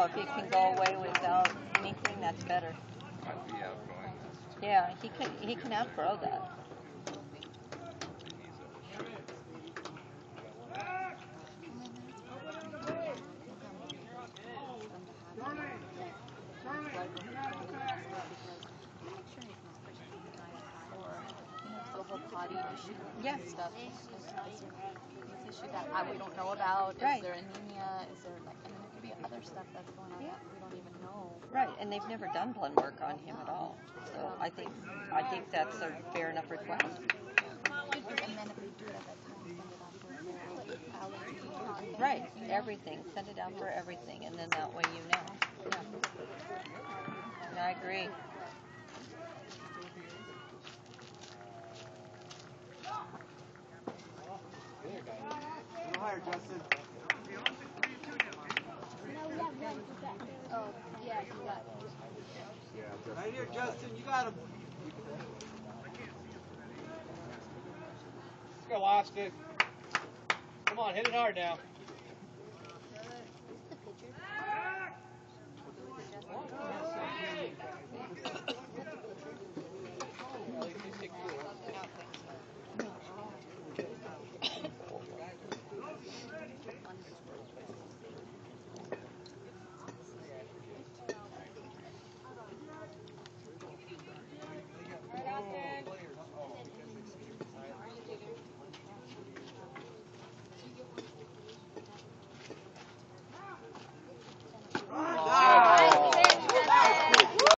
know, if he can go away without anything, that's better. Might be outgoing. Yeah, he can outgrow that. Potty issue Yes. stuff. Issue that we don't know about. Right. Is there anemia? Is there like, and there could be other stuff that's going on that we don't even know. Right, and they've never done blood work on him at all. So I think that's a fair enough request. And then if they do it at that time, send it out for allergy. Right, everything. Send it out for everything, and then that way you know. Yeah. And I agree. Higher, Justin. Oh, yeah, you got it. Right here, Justin. You got him. Let's go, Austin. Come on, hit it hard now.